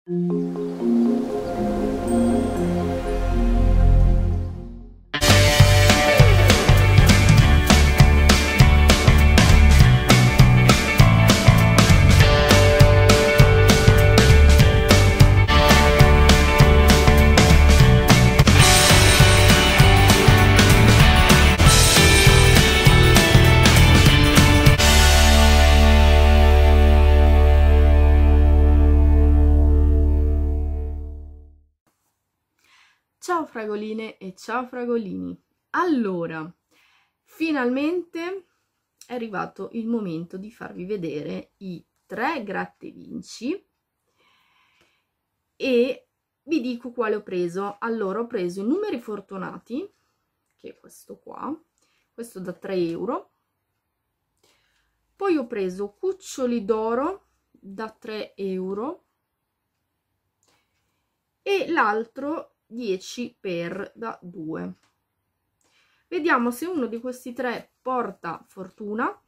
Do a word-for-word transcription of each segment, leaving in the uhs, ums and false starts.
Ciao fragoline e ciao fragolini. Allora, finalmente è arrivato il momento di farvi vedere i tre gratta e vinci e vi dico quale ho preso. Allora, ho preso i numeri fortunati, che è questo qua, questo da tre euro. Poi ho preso cuccioli d'oro da tre euro e l'altro dieci per da due. Vediamo se uno di questi tre porta fortuna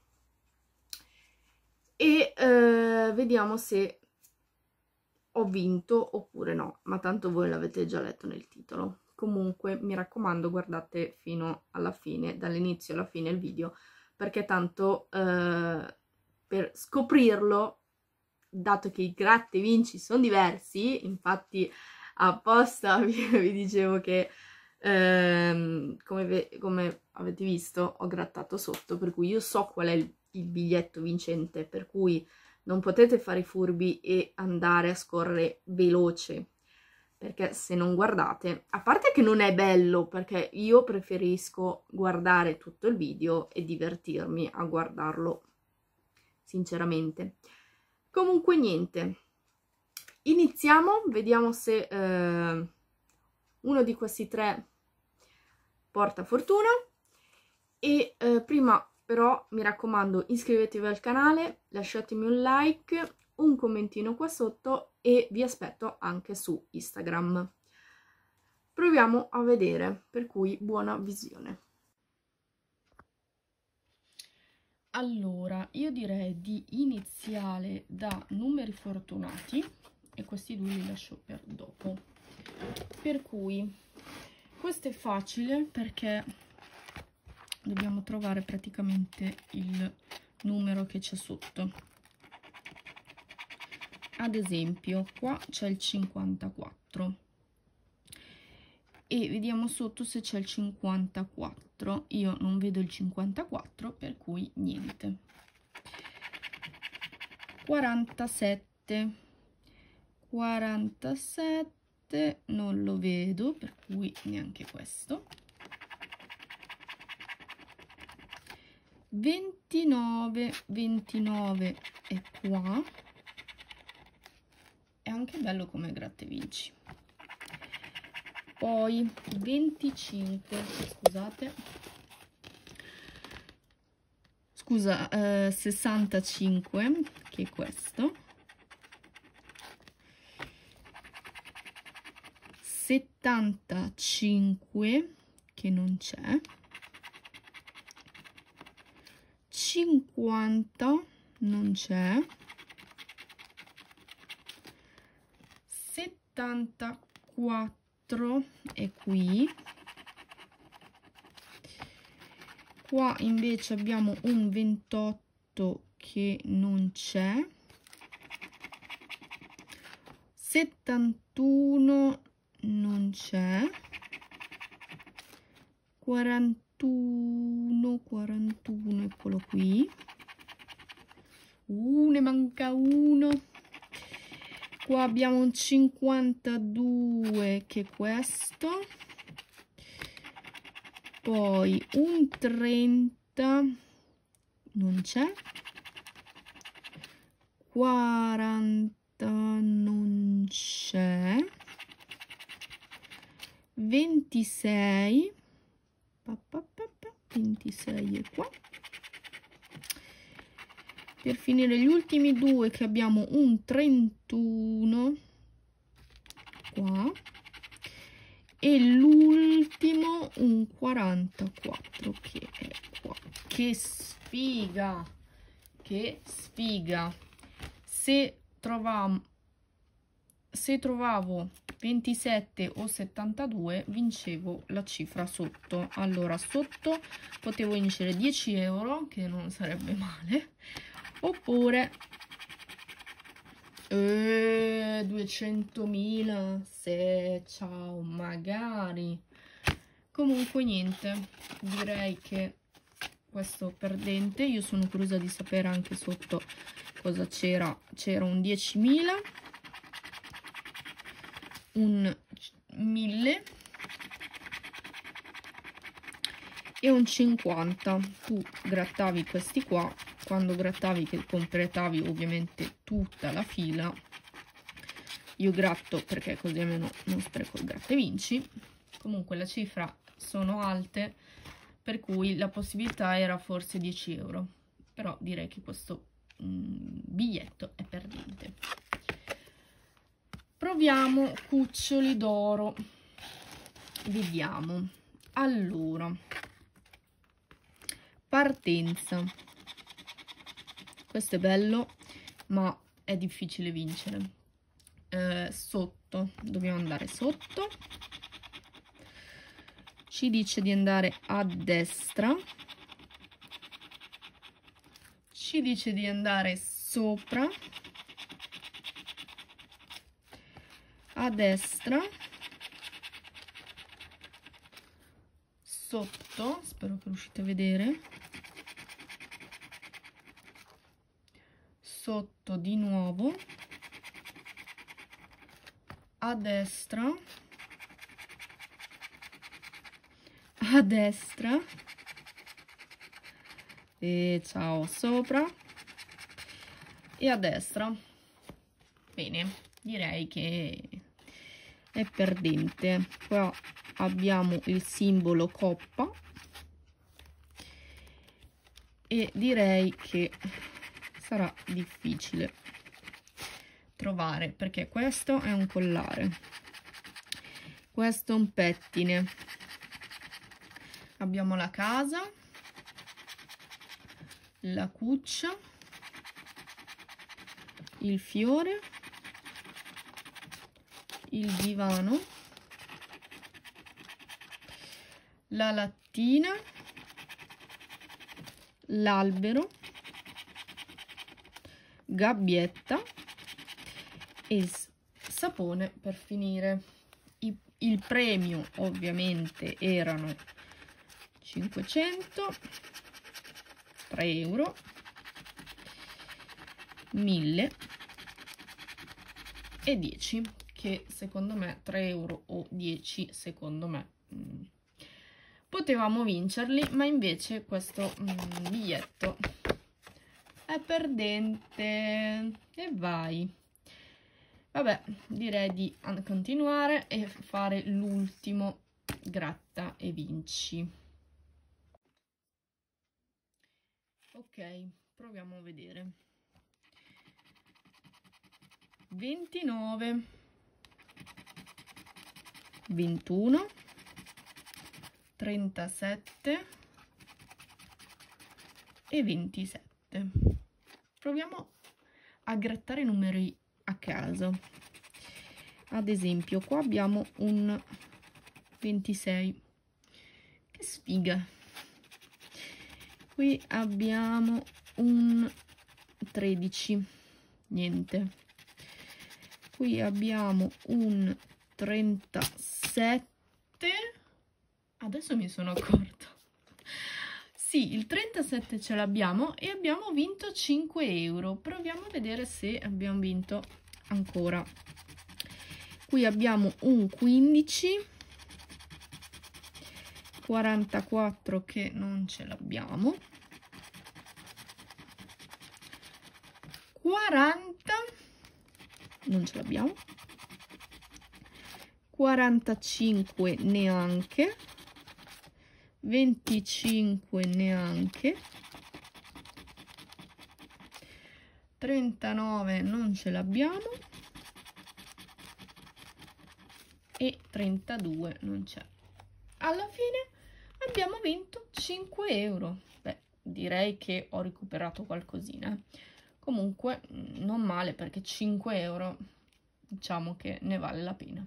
e eh, vediamo se ho vinto oppure no, ma tanto voi l'avete già letto nel titolo. Comunque mi raccomando, guardate fino alla fine, dall'inizio alla fine il video, perché tanto eh, per scoprirlo, dato che i gratta e vinci sono diversi, infatti apposta vi, vi dicevo che ehm, come, come avete visto ho grattato sotto, per cui io so qual è il, il biglietto vincente, per cui non potete fare i furbi e andare a scorrere veloce, perché se non guardate, a parte che non è bello, perché io preferisco guardare tutto il video e divertirmi a guardarlo sinceramente. Comunque niente, iniziamo, vediamo se eh, uno di questi tre porta fortuna e eh, prima però mi raccomando iscrivetevi al canale, lasciatemi un like, un commentino qua sotto e vi aspetto anche su Instagram. Proviamo a vedere, per cui buona visione. Allora, io direi di iniziare da numeri fortunati e questi due li lascio per dopo. Per cui questo è facile perché dobbiamo trovare praticamente il numero che c'è sotto. Ad esempio, qua c'è il cinquantaquattro e vediamo sotto se c'è il cinquantaquattro. Io non vedo il cinquantaquattro, per cui niente. quarantasette, quarantasette non lo vedo, per cui neanche questo. ventinove, ventinove è qua, è anche bello come gratta e vinci. Poi venticinque, scusate, scusa, eh, sessantacinque, che è questo, settantacinque, che non c'è, cinquanta, non c'è, settantaquattro è qui, qua invece abbiamo un ventotto che non c'è, settantuno non c'è, quarantuno, quarantuno, eccolo qui, uh, ne manca uno. Qua abbiamo un cinquantadue che è questo, poi un trenta non c'è, quaranta non c'è, ventisei, ventisei è qua. Per finire gli ultimi due che abbiamo un trentuno qua e l'ultimo un quarantaquattro che è qua. Che sfiga, che sfiga! Se troviamo se trovavo ventisette o settantadue vincevo la cifra sotto. Allora sotto potevo vincere dieci euro, che non sarebbe male, oppure eh, duecentomila, se ciao, magari. Comunque niente, direi che questo perdente. Io sono curiosa di sapere anche sotto cosa c'era. C'era un diecimila, un mille e un cinquanta. Tu grattavi questi qua, quando grattavi che completavi ovviamente tutta la fila. Io gratto perché così almeno non spreco il gratta e vinci. Comunque le cifre sono alte, per cui la possibilità era forse dieci euro, però direi che questo mm, biglietto è perdente. Proviamo cuccioli d'oro, vediamo. Allora, partenza, questo è bello ma è difficile vincere. Eh, sotto, dobbiamo andare sotto, ci dice di andare a destra, ci dice di andare sopra, a destra, sotto, spero che riuscite a vedere, sotto di nuovo, a destra, a destra e ciao sopra e a destra. Bene, direi che è perdente. Qua abbiamo il simbolo coppa e direi che sarà difficile trovare, perché questo è un collare, questo è un pettine, abbiamo la casa, la cuccia, il fiore, il divano, la lattina, l'albero, gabbietta e sapone per finire. I, il premio ovviamente erano cinquecento, tre euro, mille e dieci, che secondo me tre euro o dieci secondo me mh, potevamo vincerli, ma invece questo mh, biglietto è perdente. E vai. Vabbè, direi di continuare e fare l'ultimo gratta e vinci. Ok, proviamo a vedere. ventinove, ventuno, trentasette e ventisette. Proviamo a grattare numeri a caso. Ad esempio qua abbiamo un ventisei, che sfiga. Qui abbiamo un tredici, niente. Qui abbiamo un trentasette, adesso mi sono accorta. Sì, il trentasette ce l'abbiamo e abbiamo vinto cinque euro. Proviamo a vedere se abbiamo vinto ancora. Qui abbiamo un quindici, quarantaquattro che non ce l'abbiamo, quaranta non ce l'abbiamo, quarantacinque neanche, venticinque neanche, trentanove non ce l'abbiamo e trentadue non c'è. Alla fine abbiamo vinto cinque euro. Beh, direi che ho recuperato qualcosina. Comunque non male, perché cinque euro diciamo che ne vale la pena.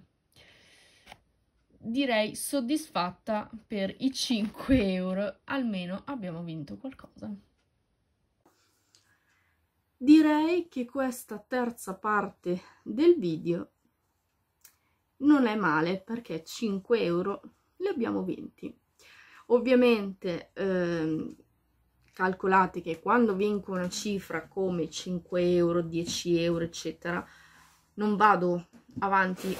Direi soddisfatta per i cinque euro, almeno abbiamo vinto qualcosa. Direi che questa terza parte del video non è male, perché cinque euro li abbiamo vinti. Ovviamente ehm, calcolate che quando vinco una cifra come cinque euro, dieci euro, eccetera, non vado avanti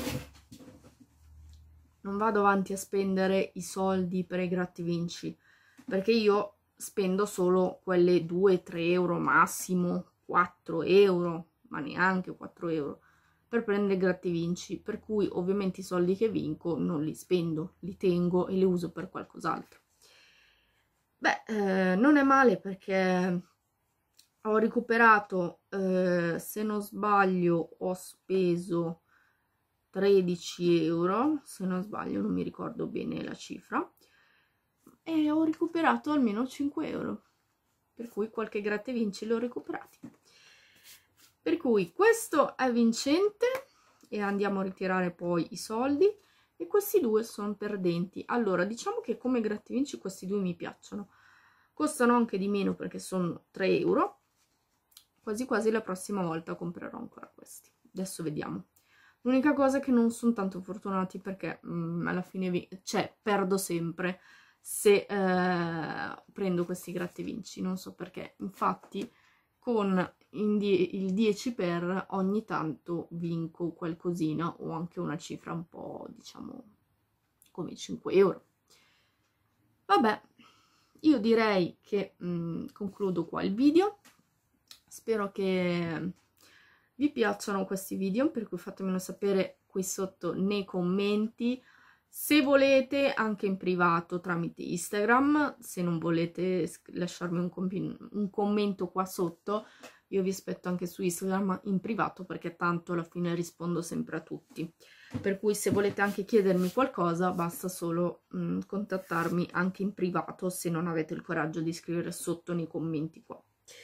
non vado avanti a spendere i soldi per i gratta e vinci, perché io spendo solo quelle due tre euro, massimo quattro euro, ma neanche quattro euro, per prendere i gratta e vinci, per cui ovviamente i soldi che vinco non li spendo, li tengo e li uso per qualcos'altro. Beh, eh, non è male, perché ho recuperato, eh, se non sbaglio, ho speso tredici euro, se non sbaglio, non mi ricordo bene la cifra, e ho recuperato almeno cinque euro, per cui qualche gratta e vinci li ho recuperati. Per cui questo è vincente e andiamo a ritirare poi i soldi, e questi due sono perdenti. Allora, diciamo che come gratta e vinci questi due mi piacciono, costano anche di meno perché sono tre euro, quasi quasi la prossima volta comprerò ancora questi, adesso vediamo. L'unica cosa è che non sono tanto fortunati, perché mm, alla fine cioè, perdo sempre se eh, prendo questi gratta e vinci, non so perché. Infatti con il dieci per ogni tanto vinco qualcosina, o anche una cifra un po', diciamo, come cinque euro. Vabbè, io direi che mh, concludo qua il video. Spero che vi piacciono questi video, per cui fatemelo sapere qui sotto nei commenti. Se volete anche in privato tramite Instagram, se non volete lasciarmi un, un commento qua sotto, io vi aspetto anche su Instagram in privato, perché tanto alla fine rispondo sempre a tutti. Per cui se volete anche chiedermi qualcosa, basta solo mh, contattarmi anche in privato, se non avete il coraggio di scrivere sotto nei commenti qua.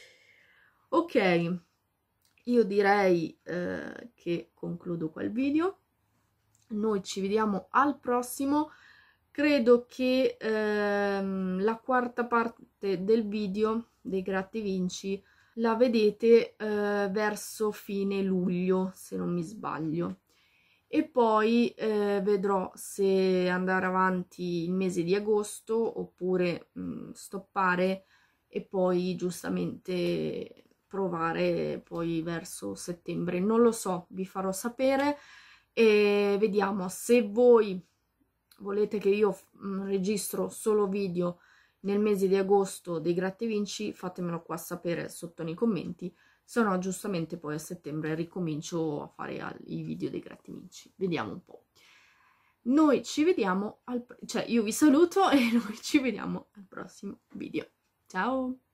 Ok, io direi eh, che concludo qua il video. Noi ci vediamo al prossimo. Credo che ehm, la quarta parte del video dei gratta e vinci la vedete eh, verso fine luglio, se non mi sbaglio, e poi eh, vedrò se andare avanti il mese di agosto oppure mh, stoppare e poi giustamente provare poi verso settembre. Non lo so, vi farò sapere. E vediamo, se voi volete che io mh, registro solo video nel mese di agosto dei gratta e vinci, fatemelo qua sapere sotto nei commenti, se no giustamente poi a settembre ricomincio a fare i video dei gratta e vinci. Vediamo un po'. Noi ci vediamo al, cioè io vi saluto e noi ci vediamo al prossimo video. Ciao!